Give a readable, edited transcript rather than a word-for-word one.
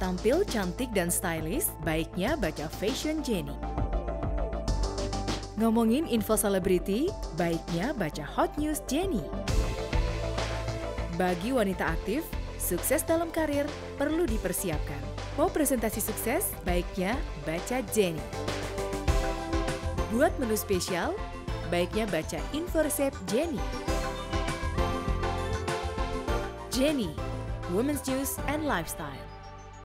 Tampil cantik dan stylish, baiknya baca Fashion Jenny. Ngomongin info selebriti, baiknya baca Hot News Jenny. Bagi wanita aktif, sukses dalam karir perlu dipersiapkan. Mau presentasi sukses, baiknya baca Jenny. Buat menu spesial, baiknya baca info resep Jenny. Jenny, Women's News and Lifestyle.